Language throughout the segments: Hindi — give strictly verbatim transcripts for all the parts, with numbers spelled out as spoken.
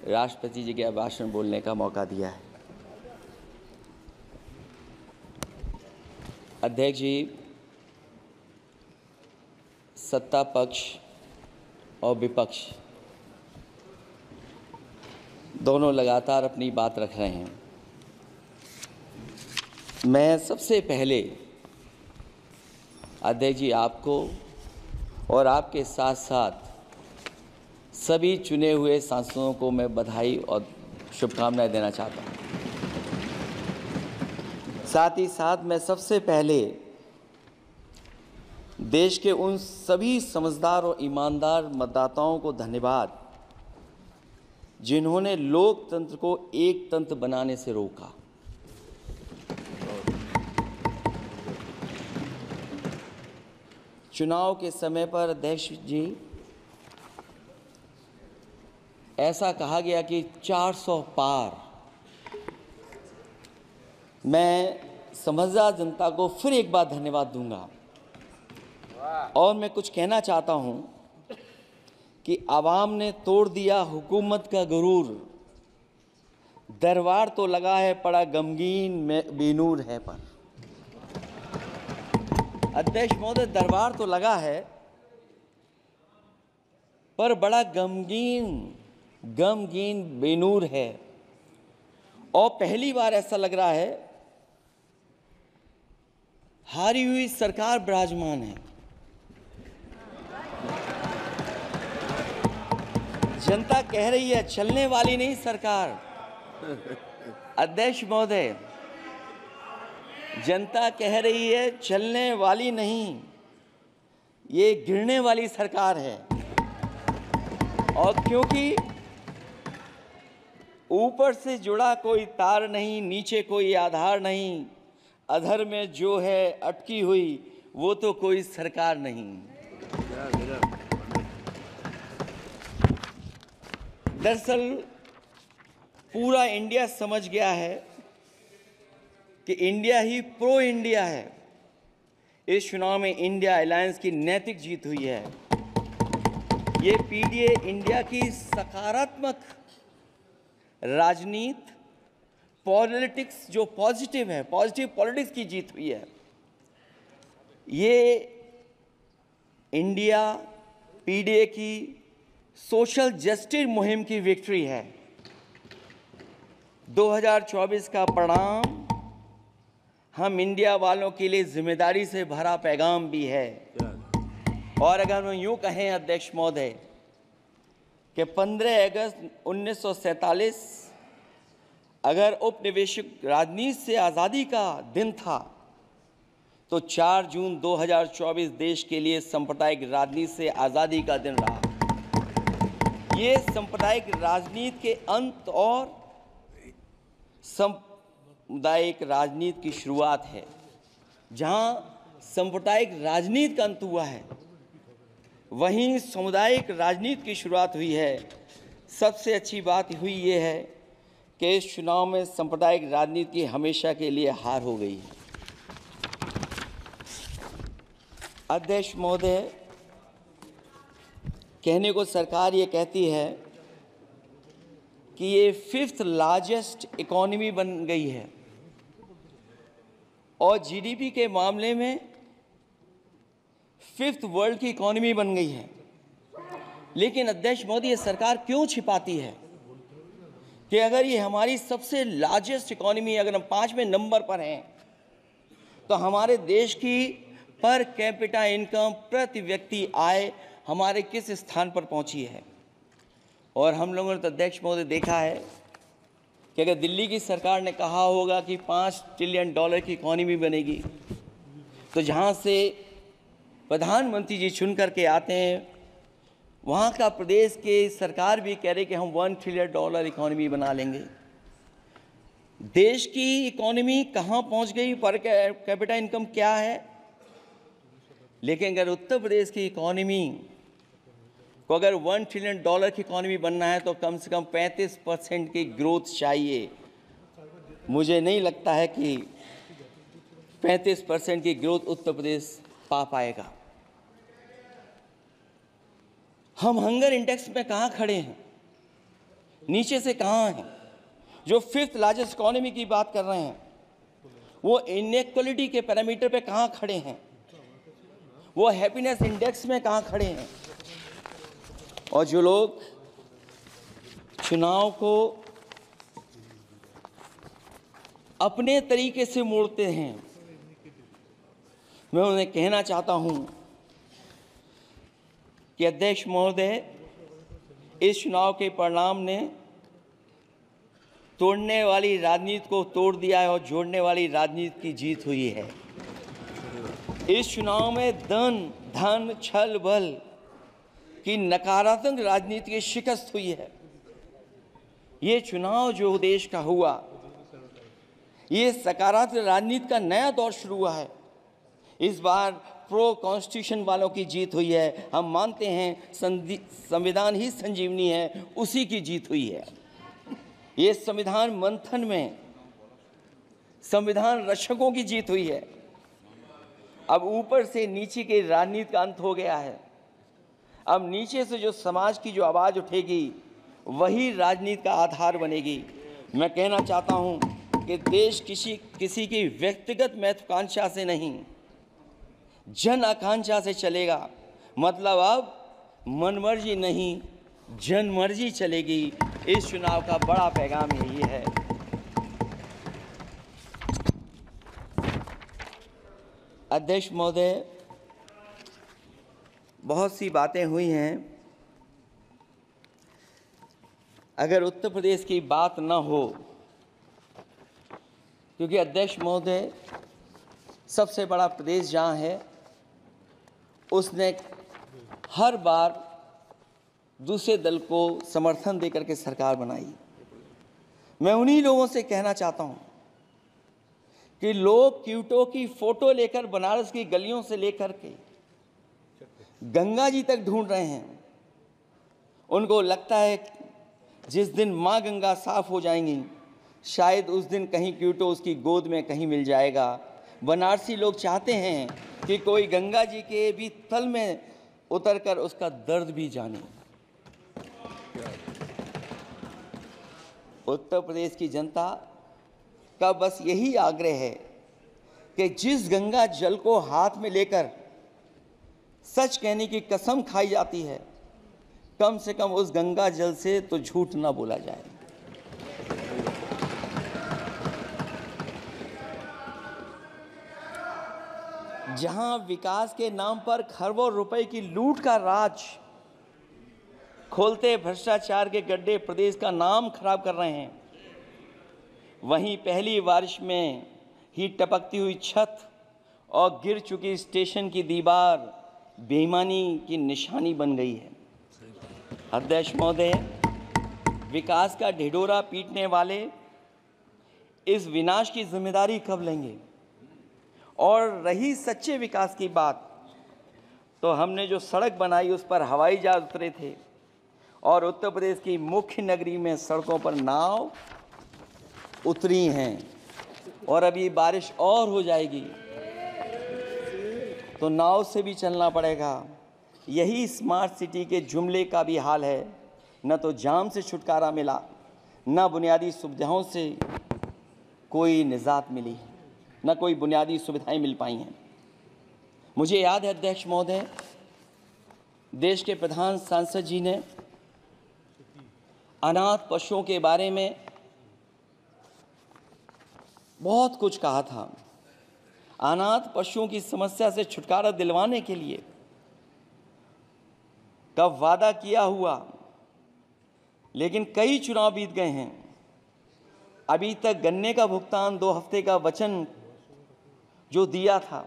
राष्ट्रपति जी के भाषण बोलने का मौका दिया है। अध्यक्ष जी, सत्ता पक्ष और विपक्ष दोनों लगातार अपनी बात रख रहे हैं। मैं सबसे पहले अध्यक्ष जी आपको और आपके साथ साथ सभी चुने हुए सांसदों को मैं बधाई और शुभकामनाएं देना चाहता हूं। साथ ही साथ मैं सबसे पहले देश के उन सभी समझदार और ईमानदार मतदाताओं को धन्यवाद जिन्होंने लोकतंत्र को एक तंत्र बनाने से रोका। चुनाव के समय पर अध्यक्ष जी ऐसा कहा गया कि चार सौ पार। मैं समझदार जनता को फिर एक बार धन्यवाद दूंगा और मैं कुछ कहना चाहता हूं कि आवाम ने तोड़ दिया हुकूमत का गुरूर, दरबार तो लगा है पड़ा गमगीन में बेनूर है पर। अध्यक्ष महोदय, दरबार तो लगा है पर बड़ा गमगीन गमगीन बेनूर है। और पहली बार ऐसा लग रहा है हारी हुई सरकार विराजमान है। जनता कह रही है चलने वाली नहीं सरकार। अध्यक्ष महोदय, जनता कह रही है चलने वाली नहीं, ये गिरने वाली सरकार है। और क्योंकि ऊपर से जुड़ा कोई तार नहीं, नीचे कोई आधार नहीं, अधर में जो है अटकी हुई वो तो कोई सरकार नहीं। दरअसल पूरा इंडिया समझ गया है कि इंडिया ही प्रो इंडिया है। इस चुनाव में इंडिया अलायंस की नैतिक जीत हुई है। ये पीडीए इंडिया की सकारात्मक राजनीति, पॉलिटिक्स जो पॉजिटिव है, पॉजिटिव पॉलिटिक्स की जीत हुई है। ये इंडिया पीडीए की सोशल जस्टिस मुहिम की विक्ट्री है। दो हज़ार चौबीस का परिणाम हम इंडिया वालों के लिए जिम्मेदारी से भरा पैगाम भी है। और अगर हम यूं कहें अध्यक्ष महोदय कि पंद्रह अगस्त उन्नीस सौ सैंतालीस अगर उपनिवेशिक राजनीति से आज़ादी का दिन था तो चार जून दो हज़ार चौबीस देश के लिए सांप्रदायिक राजनीति से आज़ादी का दिन रहा। ये सांप्रदायिक राजनीति के अंत और सामुदायिक राजनीति की शुरुआत है। जहां सांप्रदायिक राजनीति का अंत हुआ है वहीं सामुदायिक राजनीति की शुरुआत हुई है। सबसे अच्छी बात हुई ये है कि इस चुनाव में सांप्रदायिक राजनीति की हमेशा के लिए हार हो गई है। अध्यक्ष महोदय, कहने को सरकार ये कहती है कि ये फिफ्थ लार्जेस्ट इकोनॉमी बन गई है और जीडीपी के मामले में फिफ्थ वर्ल्ड की इकोनॉमी बन गई है। लेकिन अध्यक्ष मोदी, ये सरकार क्यों छिपाती है कि अगर ये हमारी सबसे लार्जेस्ट इकोनॉमी, अगर हम पांचवें नंबर पर हैं, तो हमारे देश की पर कैपिटा इनकम, प्रति व्यक्ति आय हमारे किस स्थान पर पहुंची है। और हम लोगों ने तो अध्यक्ष महोदय देखा है कि अगर दिल्ली की सरकार ने कहा होगा कि पाँच ट्रिलियन डॉलर की इकोनॉमी बनेगी, तो जहां से प्रधानमंत्री जी चुन करके आते हैं वहाँ का प्रदेश के सरकार भी कह रही कि हम वन ट्रिलियन डॉलर इकोनॉमी बना लेंगे। देश की इकोनॉमी कहाँ पहुँच गई, पर कैपिटा इनकम क्या है। लेकिन अगर उत्तर प्रदेश की इकोनॉमी को अगर वन ट्रिलियन डॉलर की इकोनॉमी बनना है तो कम से कम पैंतीस परसेंट की ग्रोथ चाहिए। मुझे नहीं लगता है कि पैंतीस परसेंट की ग्रोथ उत्तर प्रदेश पा पाएगा। हम हंगर इंडेक्स में कहाँ खड़े हैं? नीचे से कहाँ हैं? जो फिफ्थ लार्जेस्ट इकोनॉमी की बात कर रहे हैं वो इनइक्वालिटी के पैरामीटर पे कहाँ खड़े हैं? वो हैप्पीनेस इंडेक्स में कहाँ खड़े हैं? और जो लोग चुनाव को अपने तरीके से मोड़ते हैं, मैं उन्हें कहना चाहता हूं कि अध्यक्ष महोदय, इस चुनाव के परिणाम ने तोड़ने वाली राजनीति को तोड़ दिया है और जोड़ने वाली राजनीति की जीत हुई है। इस चुनाव में धन धन छल बल की नकारात्मक राजनीति की शिकस्त हुई है। ये चुनाव जो देश का हुआ, ये सकारात्मक राजनीति का नया दौर शुरू हुआ है। इस बार प्रो कॉन्स्टिट्यूशन वालों की जीत हुई है। हम मानते हैं संविधान ही संजीवनी है, उसी की जीत हुई है। ये संविधान मंथन में संविधान रक्षकों की जीत हुई है। अब ऊपर से नीचे की राजनीति का अंत हो गया है। अब नीचे से जो समाज की जो आवाज़ उठेगी वही राजनीति का आधार बनेगी। मैं कहना चाहता हूं कि देश किसी किसी की व्यक्तिगत महत्वाकांक्षा से नहीं, जन आकांक्षा से चलेगा। मतलब अब मनमर्जी नहीं, जनमर्जी चलेगी। इस चुनाव का बड़ा पैगाम यही है। अध्यक्ष महोदय, बहुत सी बातें हुई हैं। अगर उत्तर प्रदेश की बात न हो, क्योंकि अध्यक्ष महोदय सबसे बड़ा प्रदेश जहाँ है, उसने हर बार दूसरे दल को समर्थन देकर के सरकार बनाई। मैं उन्हीं लोगों से कहना चाहता हूँ कि लोग क्यूटो की फोटो लेकर बनारस की गलियों से लेकर के गंगा जी तक ढूंढ रहे हैं। उनको लगता है जिस दिन माँ गंगा साफ हो जाएंगी, शायद उस दिन कहीं क्यूटो उसकी गोद में कहीं मिल जाएगा। बनारसी लोग चाहते हैं कि कोई गंगा जी के भी तल में उतरकर उसका दर्द भी जाने। उत्तर प्रदेश की जनता का बस यही आग्रह है कि जिस गंगा जल को हाथ में लेकर सच कहने की कसम खाई जाती है, कम से कम उस गंगा जल से तो झूठ ना बोला जाए। जहां विकास के नाम पर खरबों रुपए की लूट का राज खोलते भ्रष्टाचार के गड्ढे प्रदेश का नाम खराब कर रहे हैं, वहीं पहली बारिश में ही टपकती हुई छत और गिर चुकी स्टेशन की दीवार बेईमानी की निशानी बन गई है। अध्यक्ष महोदय, विकास का ढिढोरा पीटने वाले इस विनाश की जिम्मेदारी कब लेंगे? और रही सच्चे विकास की बात, तो हमने जो सड़क बनाई उस पर हवाई जहाज उतरे थे और उत्तर प्रदेश की मुख्य नगरी में सड़कों पर नाव उतरी हैं। और अभी बारिश और हो जाएगी तो नाव से भी चलना पड़ेगा। यही स्मार्ट सिटी के जुमले का भी हाल है। न तो जाम से छुटकारा मिला, न बुनियादी सुविधाओं से कोई निजात मिली, न कोई बुनियादी सुविधाएं मिल पाई हैं। मुझे याद है अध्यक्ष महोदय, देश के प्रधान सांसद जी ने अनाथ पशुओं के बारे में बहुत कुछ कहा था। अनाथ पशुओं की समस्या से छुटकारा दिलवाने के लिए कब वादा किया हुआ, लेकिन कई चुनाव बीत गए हैं, अभी तक गन्ने का भुगतान दो हफ्ते का वचन जो दिया था,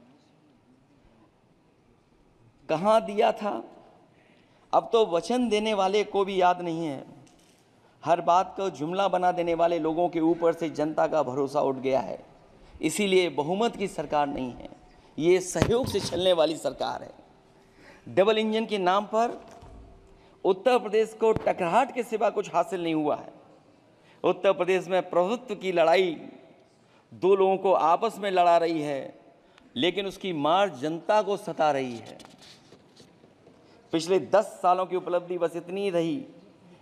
कहां दिया था? अब तो वचन देने वाले को भी याद नहीं है। हर बात को जुमला बना देने वाले लोगों के ऊपर से जनता का भरोसा उठ गया है। इसीलिए बहुमत की सरकार नहीं है, ये सहयोग से चलने वाली सरकार है। डबल इंजन के नाम पर उत्तर प्रदेश को टकराहट के सिवा कुछ हासिल नहीं हुआ है। उत्तर प्रदेश में प्रभुत्व की लड़ाई दो लोगों को आपस में लड़ा रही है, लेकिन उसकी मार जनता को सता रही है। पिछले दस सालों की उपलब्धि बस इतनी रही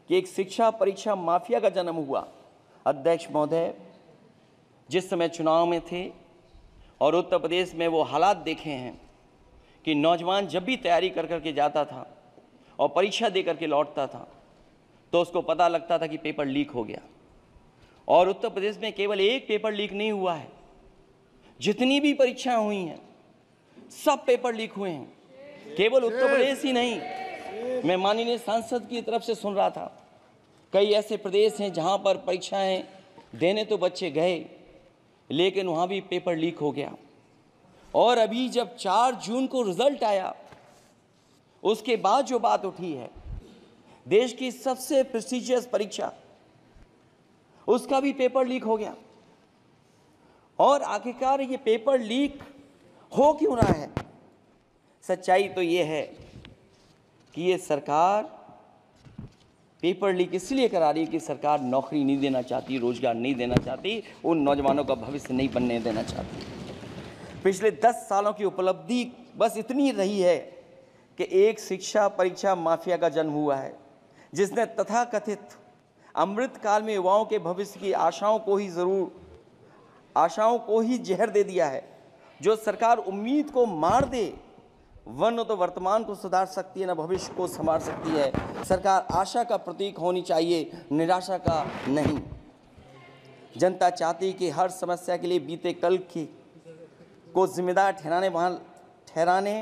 कि एक शिक्षा परीक्षा माफिया का जन्म हुआ। अध्यक्ष महोदय, जिस समय चुनाव में थे और उत्तर प्रदेश में वो हालात देखे हैं कि नौजवान जब भी तैयारी कर कर के जाता था और परीक्षा दे करके लौटता था तो उसको पता लगता था कि पेपर लीक हो गया। और उत्तर प्रदेश में केवल एक पेपर लीक नहीं हुआ है, जितनी भी परीक्षाएं हुई हैं सब पेपर लीक हुए हैं। केवल उत्तर प्रदेश ही नहीं, मैं माननीय सांसद की तरफ से सुन रहा था, कई ऐसे प्रदेश हैं जहां पर परीक्षाएं देने तो बच्चे गए लेकिन वहां भी पेपर लीक हो गया। और अभी जब चार जून को रिजल्ट आया उसके बाद जो बात उठी है, देश की सबसे प्रेस्टिजियस परीक्षा, उसका भी पेपर लीक हो गया। और आखिरकार ये पेपर लीक हो क्यों रहा है? सच्चाई तो ये है कि ये सरकार पेपर लीक इसलिए करा रही है कि सरकार नौकरी नहीं देना चाहती, रोजगार नहीं देना चाहती, उन नौजवानों का भविष्य नहीं बनने देना चाहती। पिछले दस सालों की उपलब्धि बस इतनी रही है कि एक शिक्षा परीक्षा माफिया का जन्म हुआ है, जिसने तथाकथित अमृतकाल में युवाओं के भविष्य की आशाओं को ही जरूर आशाओं को ही जहर दे दिया है। जो सरकार उम्मीद को मार दे, वह न तो वर्तमान को सुधार सकती है न भविष्य को संभाल सकती है। सरकार आशा का प्रतीक होनी चाहिए, निराशा का नहीं। जनता चाहती कि हर समस्या के लिए बीते कल की को जिम्मेदार ठहराने ठहराने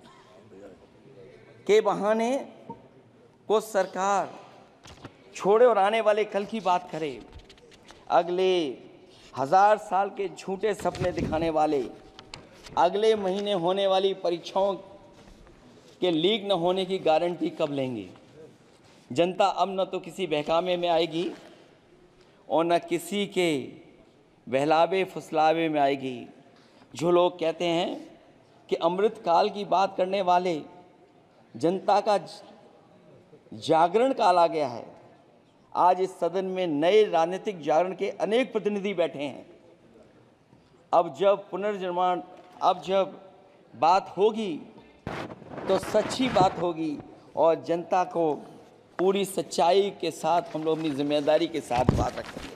के बहाने को सरकार छोड़े और आने वाले कल की बात करे। अगले हजार साल के झूठे सपने दिखाने वाले अगले महीने होने वाली परीक्षाओं के लीक न होने की गारंटी कब लेंगे? जनता अब न तो किसी बहकावे में आएगी और न किसी के बहलावे फुसलावे में आएगी। जो लोग कहते हैं कि अमृत काल की बात करने वाले जनता का जागरण काल आ गया है, आज इस सदन में नए राजनीतिक जागरण के अनेक प्रतिनिधि बैठे हैं। अब जब पुनर्निर्माण अब जब बात होगी तो सच्ची बात होगी और जनता को पूरी सच्चाई के साथ हम लोग अपनी जिम्मेदारी के साथ बात रखेंगे।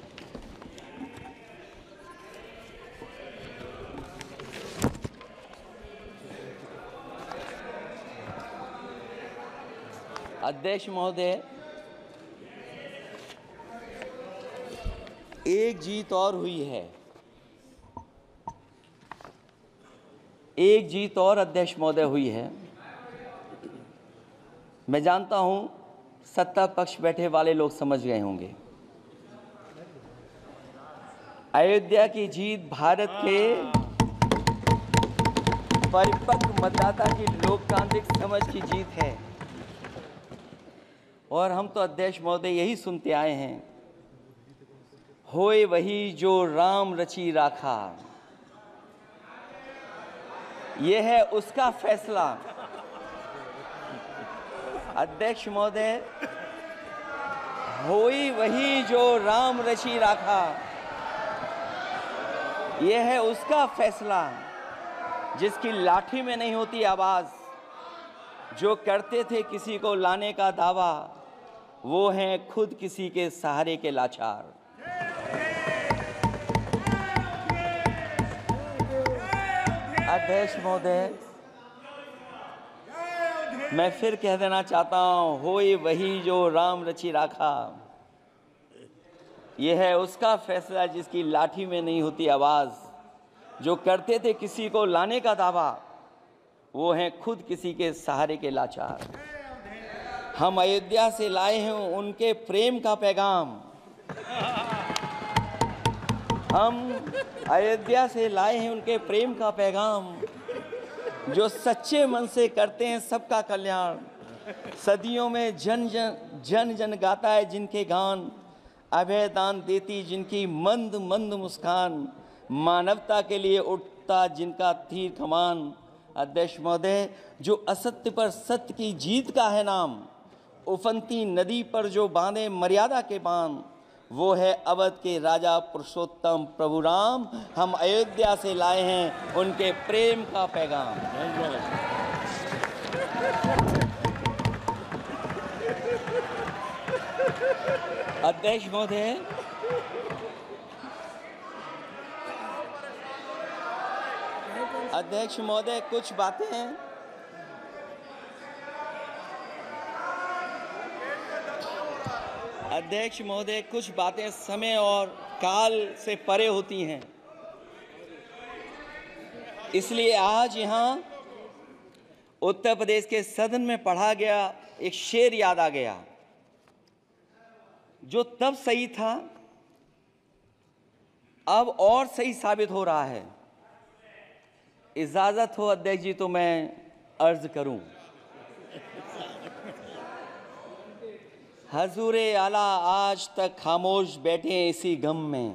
अध्यक्ष महोदय, एक जीत और हुई है, एक जीत और अध्यक्ष महोदय हुई है। मैं जानता हूं सत्ता पक्ष बैठे वाले लोग समझ गए होंगे। अयोध्या की जीत भारत के परिपक्व मतदाता की लोकतांत्रिक समझ की जीत है। और हम तो अध्यक्ष महोदय यही सुनते आए हैं, होए वही जो राम रची राखा, यह है उसका फैसला। अध्यक्ष महोदय, होई वही जो राम रची राखा, यह है उसका फैसला, जिसकी लाठी में नहीं होती आवाज। जो करते थे किसी को लाने का दावा, वो हैं खुद किसी के सहारे के लाचार। अध्यक्ष महोदय, मैं फिर कह देना चाहता हूं, होए वही जो राम रची राखा, यह है उसका फैसला जिसकी लाठी में नहीं होती आवाज। जो करते थे किसी को लाने का दावा, वो हैं खुद किसी के सहारे के लाचार। हम अयोध्या से लाए हैं उनके प्रेम का पैगाम, हम अयोध्या से लाए हैं उनके प्रेम का पैगाम, जो सच्चे मन से करते हैं सबका कल्याण। सदियों में जन जन जन जन गाता है जिनके गान, अभय दान देती जिनकी मंद मंद मुस्कान, मानवता के लिए उठता जिनका तीर कमान। अध्यक्ष महोदय, जो असत्य पर सत्य की जीत का है नाम, उफनती नदी पर जो बांधे मर्यादा के बांध, वो है अवध के राजा पुरुषोत्तम प्रभु राम। हम अयोध्या से लाए हैं उनके प्रेम का पैगाम। अध्यक्ष महोदय, अध्यक्ष महोदय कुछ बातें हैं अध्यक्ष महोदय कुछ बातें समय और काल से परे होती हैं, इसलिए आज यहाँ उत्तर प्रदेश के सदन में पढ़ा गया एक शेर याद आ गया, जो तब सही था अब और सही साबित हो रहा है। इजाजत हो अध्यक्ष जी तो मैं अर्ज करूं। हजूरे आला आज तक खामोश बैठे इसी गम में,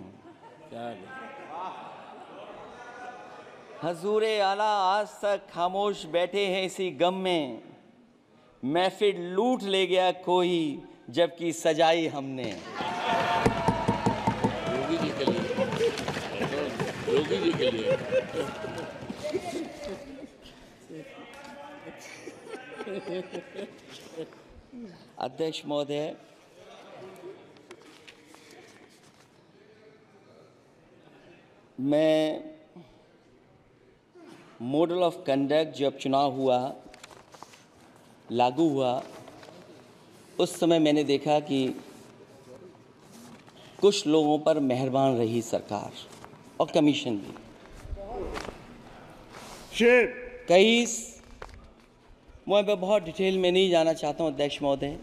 हजूरे आला आज तक खामोश बैठे हैं इसी गम में, महफिल लूट ले गया कोई जबकि सजाई हमने। योगी जी के लिए, योगी जी के लिए। अध्यक्ष महोदय, मैं मॉडल ऑफ कंडक्ट जब चुनाव हुआ, लागू हुआ, उस समय मैंने देखा कि कुछ लोगों पर मेहरबान रही सरकार और कमीशन भी। कई मैं बहुत डिटेल में नहीं जाना चाहता हूं अध्यक्ष महोदय,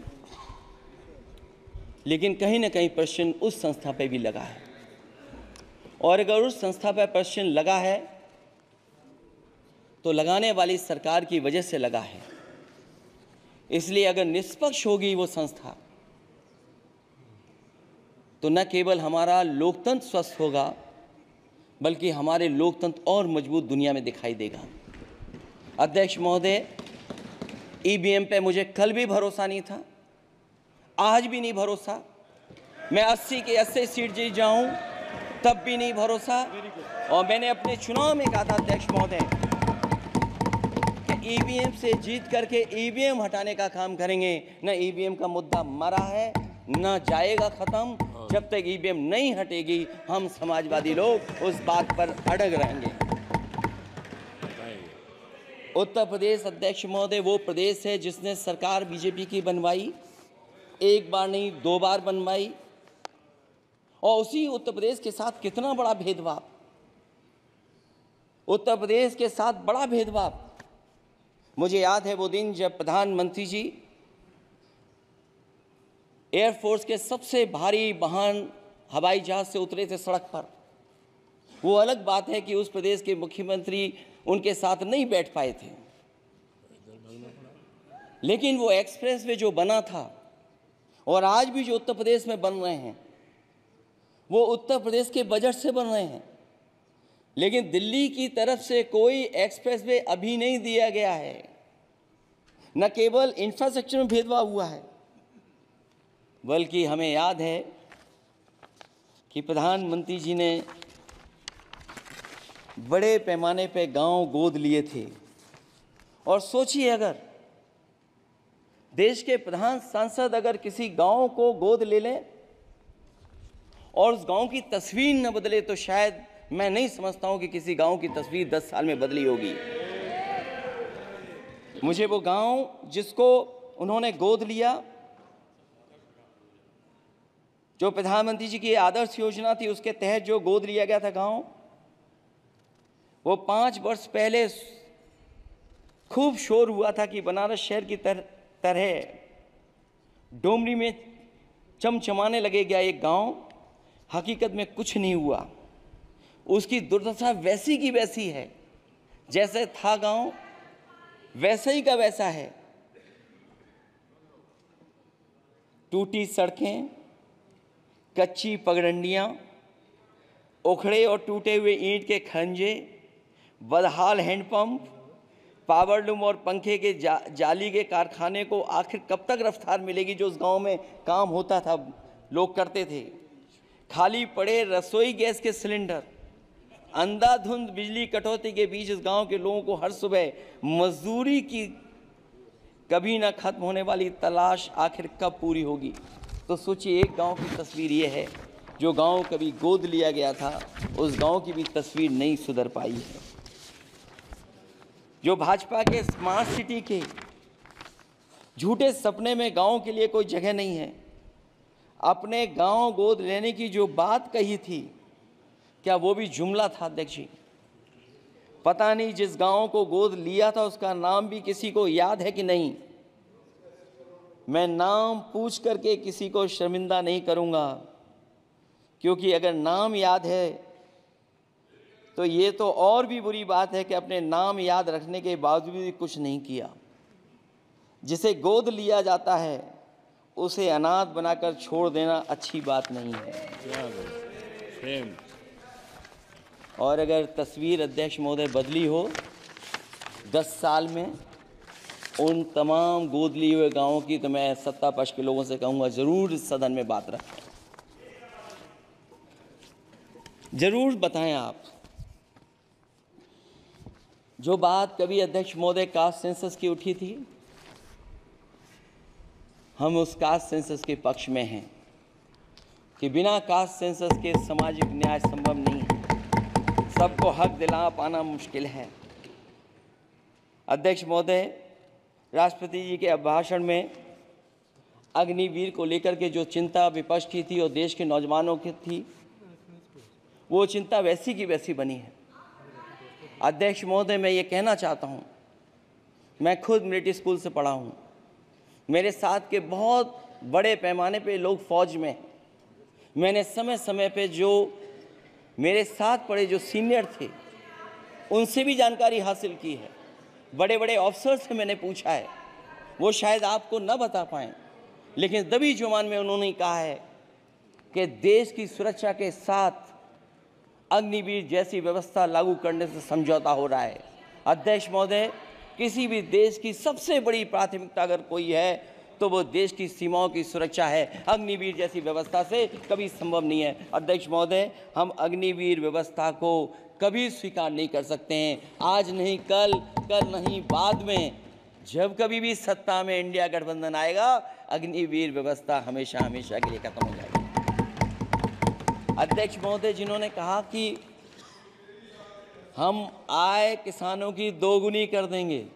लेकिन कहीं ना कहीं प्रश्न उस संस्था पे भी लगा है, और अगर उस संस्था पर प्रश्न लगा है तो लगाने वाली सरकार की वजह से लगा है। इसलिए अगर निष्पक्ष होगी वो संस्था तो न केवल हमारा लोकतंत्र स्वस्थ होगा, बल्कि हमारे लोकतंत्र और मजबूत दुनिया में दिखाई देगा। अध्यक्ष महोदय, ईवीएम पे मुझे कल भी भरोसा नहीं था, आज भी नहीं भरोसा। मैं अस्सी के अस्सी सीट जीत जाऊं तब भी नहीं भरोसा। और मैंने अपने चुनाव में कहा था अध्यक्ष महोदय कि ईवीएम से जीत करके ईवीएम हटाने का काम करेंगे। न ईवीएम का मुद्दा मरा है न जाएगा खत्म। जब तक ईवीएम नहीं हटेगी हम समाजवादी लोग उस बात पर अड़ग रहेंगे। उत्तर प्रदेश अध्यक्ष महोदय वो प्रदेश है जिसने सरकार बीजेपी की बनवाई, एक बार नहीं दो बार बनवाई, और उसी उत्तर प्रदेश के साथ कितना बड़ा भेदभाव, उत्तर प्रदेश के साथ बड़ा भेदभाव। मुझे याद है वो दिन जब प्रधानमंत्री जी एयरफोर्स के सबसे भारी वाहन हवाई जहाज से उतरे थे सड़क पर। वो अलग बात है कि उस प्रदेश के मुख्यमंत्री उनके साथ नहीं बैठ पाए थे, लेकिन वो एक्सप्रेस वे जो बना था और आज भी जो उत्तर प्रदेश में बन रहे हैं वो उत्तर प्रदेश के बजट से बन रहे हैं। लेकिन दिल्ली की तरफ से कोई एक्सप्रेस वे अभी नहीं दिया गया है। न केवल इंफ्रास्ट्रक्चर में भेदभाव हुआ है, बल्कि हमें याद है कि प्रधानमंत्री जी ने बड़े पैमाने पे गांव गोद लिए थे। और सोचिए, अगर देश के प्रधान सांसद अगर किसी गांव को गोद ले लें और उस गांव की तस्वीर न बदले तो शायद मैं नहीं समझता हूं कि किसी गांव की तस्वीर दस साल में बदली होगी। मुझे वो गांव जिसको उन्होंने गोद लिया, जो प्रधानमंत्री जी की आदर्श योजना थी उसके तहत जो गोद लिया गया था गांव, वो पाँच वर्ष पहले खूब शोर हुआ था कि बनारस शहर की तर, तरह डोमरी में चमचमाने लगे गया एक गांव। हकीकत में कुछ नहीं हुआ। उसकी दुर्दशा वैसी की वैसी है, जैसे था गांव वैसे ही का वैसा है। टूटी सड़कें, कच्ची पगडंडियां, उखड़े और टूटे हुए ईंट के खंजे, बदहाल हैंडपंप, पावरलूम और पंखे के जा, जाली के कारखाने को आखिर कब तक रफ्तार मिलेगी जो उस गांव में काम होता था, लोग करते थे। खाली पड़े रसोई गैस के सिलेंडर, अंधाधुंध बिजली कटौती के बीच इस गांव के लोगों को हर सुबह मजदूरी की कभी ना खत्म होने वाली तलाश आखिर कब पूरी होगी। तो सोचिए, एक गांव की तस्वीर ये है, जो गांव कभी गोद लिया गया था, उस गांव की भी तस्वीर नहीं सुधर पाई है। जो भाजपा के स्मार्ट सिटी के झूठे सपने में गांव के लिए कोई जगह नहीं है। अपने गांव गोद लेने की जो बात कही थी, क्या वो भी जुमला था अध्यक्ष जी? पता नहीं जिस गांव को गोद लिया था उसका नाम भी किसी को याद है कि नहीं। मैं नाम पूछ करके किसी को शर्मिंदा नहीं करूंगा, क्योंकि अगर नाम याद है तो ये तो और भी बुरी बात है कि अपने नाम याद रखने के बावजूद भी कुछ नहीं किया। जिसे गोद लिया जाता है उसे अनाथ बनाकर छोड़ देना अच्छी बात नहीं है। और अगर तस्वीर अध्यक्ष महोदय बदली हो दस साल में उन तमाम गोद लिए हुए गांवों की, तो मैं सत्ता पक्ष के लोगों से कहूंगा जरूर इस सदन में बात रखें, जरूर बताएं आप। जो बात कभी अध्यक्ष महोदय कास्ट सेंसस की उठी थी, हम उस कास्ट सेंसस के पक्ष में हैं कि बिना कास्ट सेंसस के सामाजिक न्याय संभव नहीं है। सबको हक दिला पाना मुश्किल है। अध्यक्ष महोदय, राष्ट्रपति जी के अभिभाषण में अग्निवीर को लेकर के जो चिंता विपक्ष की थी और देश के नौजवानों की थी, वो चिंता वैसी की वैसी बनी है। अध्यक्ष महोदय, मैं ये कहना चाहता हूँ, मैं खुद मिलिट्री स्कूल से पढ़ा हूँ। मेरे साथ के बहुत बड़े पैमाने पे लोग फौज में। मैंने समय समय पे जो मेरे साथ पढ़े जो सीनियर थे उनसे भी जानकारी हासिल की है। बड़े बड़े ऑफिसर से मैंने पूछा है, वो शायद आपको न बता पाएँ, लेकिन दबी जुबान में उन्होंने कहा है कि देश की सुरक्षा के साथ अग्निवीर जैसी व्यवस्था लागू करने से समझौता हो रहा है। अध्यक्ष महोदय, किसी भी देश की सबसे बड़ी प्राथमिकता अगर कोई है तो वो देश की सीमाओं की सुरक्षा है। अग्निवीर जैसी व्यवस्था से कभी संभव नहीं है। अध्यक्ष महोदय, हम अग्निवीर व्यवस्था को कभी स्वीकार नहीं कर सकते हैं। आज नहीं कल, कल नहीं बाद में, जब कभी भी सत्ता में इंडिया गठबंधन आएगा, अग्निवीर व्यवस्था हमेशा हमेशा के लिए खत्म हो जाएगी। अध्यक्ष महोदय, जिन्होंने कहा कि हम आय किसानों की दोगुनी कर देंगे,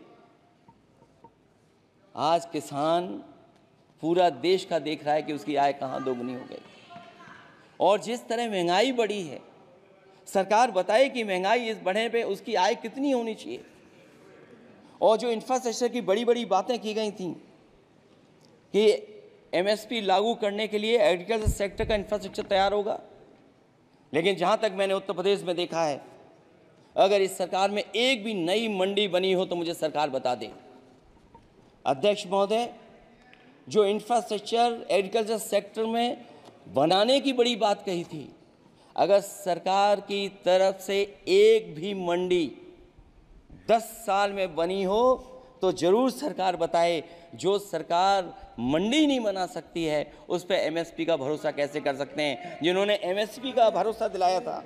आज किसान पूरा देश का देख रहा है कि उसकी आय कहाँ दोगुनी हो गई। और जिस तरह महंगाई बढ़ी है, सरकार बताए कि महंगाई इस बढ़ने पे उसकी आय कितनी होनी चाहिए। और जो इंफ्रास्ट्रक्चर की बड़ी बड़ी बातें की गई थी कि एमएसपी लागू करने के लिए एग्रीकल्चर सेक्टर का इंफ्रास्ट्रक्चर तैयार होगा, लेकिन जहाँ तक मैंने उत्तर प्रदेश में देखा है, अगर इस सरकार में एक भी नई मंडी बनी हो तो मुझे सरकार बता दे। अध्यक्ष महोदय, जो इंफ्रास्ट्रक्चर एग्रीकल्चर सेक्टर में बनाने की बड़ी बात कही थी, अगर सरकार की तरफ से एक भी मंडी दस साल में बनी हो तो जरूर सरकार बताए। जो सरकार मंडी नहीं बना सकती है उस पर एमएसपी का भरोसा कैसे कर सकते हैं? जिन्होंने एमएसपी का भरोसा दिलाया था।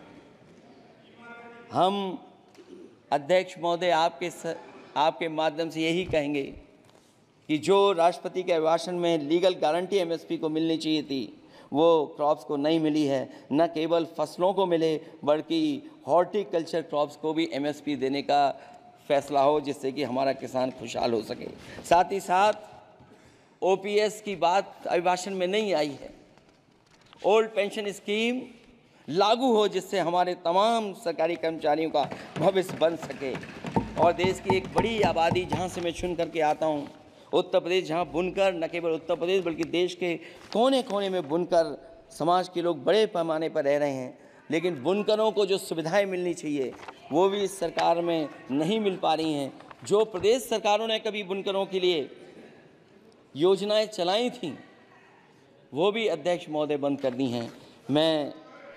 हम अध्यक्ष महोदय आपके स, आपके माध्यम से यही कहेंगे कि जो राष्ट्रपति के अभिभाषण में लीगल गारंटी एमएसपी को मिलनी चाहिए थी, वो क्रॉप्स को नहीं मिली है। न केवल फसलों को मिले बल्कि हॉर्टिकल्चर क्रॉप्स को भी एमएसपी देने का फैसला हो, जिससे कि हमारा किसान खुशहाल हो सके। साथ ही साथ ओपीएस की बात अभिभाषण में नहीं आई है। ओल्ड पेंशन स्कीम लागू हो, जिससे हमारे तमाम सरकारी कर्मचारियों का भविष्य बन सके। और देश की एक बड़ी आबादी, जहाँ से मैं चुन करके आता हूँ, उत्तर प्रदेश, जहाँ बुनकर, न केवल उत्तर प्रदेश बल्कि देश के कोने कोने में बुनकर समाज के लोग बड़े पैमाने पर रह रहे हैं, लेकिन बुनकरों को जो सुविधाएं मिलनी चाहिए वो भी इस सरकार में नहीं मिल पा रही हैं। जो प्रदेश सरकारों ने कभी बुनकरों के लिए योजनाएं चलाई थीं, वो भी अध्यक्ष महोदय बंद कर दी हैं। मैं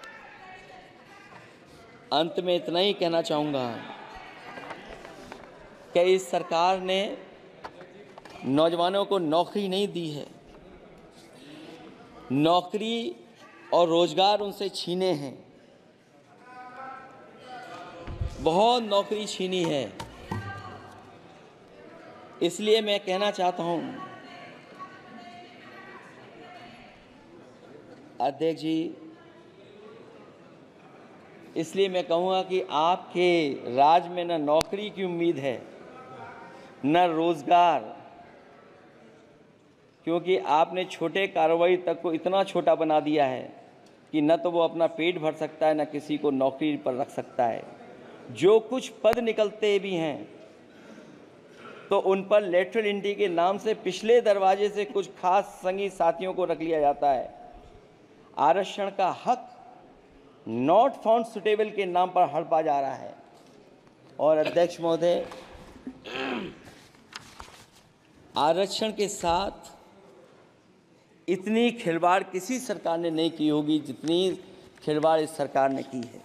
अंत में इतना ही कहना चाहूँगा कि इस सरकार ने नौजवानों को नौकरी नहीं दी है, नौकरी और रोजगार उनसे छीने हैं, बहुत नौकरी छीनी है। इसलिए मैं कहना चाहता हूं अध्यक्ष जी, इसलिए मैं कहूँगा कि आपके राज में न नौकरी की उम्मीद है न रोजगार, क्योंकि आपने छोटे कारोबारी तक को इतना छोटा बना दिया है कि न तो वो अपना पेट भर सकता है न किसी को नौकरी पर रख सकता है। जो कुछ पद निकलते भी हैं तो उन पर लेटरल एंट्री के नाम से पिछले दरवाजे से कुछ खास संगी साथियों को रख लिया जाता है। आरक्षण का हक नॉट फाउंड सुटेबल के नाम पर हड़पा जा रहा है। और अध्यक्ष महोदय, आरक्षण के साथ इतनी खिलवाड़ किसी सरकार ने नहीं की होगी जितनी खिलवाड़ इस सरकार ने की है।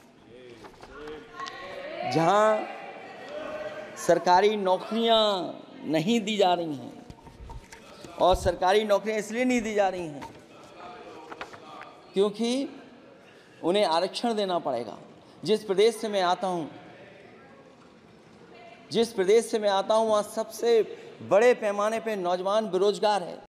जहां सरकारी नौकरियां नहीं दी जा रही हैं, और सरकारी नौकरियां इसलिए नहीं दी जा रही हैं क्योंकि उन्हें आरक्षण देना पड़ेगा। जिस प्रदेश से मैं आता हूं जिस प्रदेश से मैं आता हूं वहां सबसे बड़े पैमाने पर नौजवान बेरोजगार है।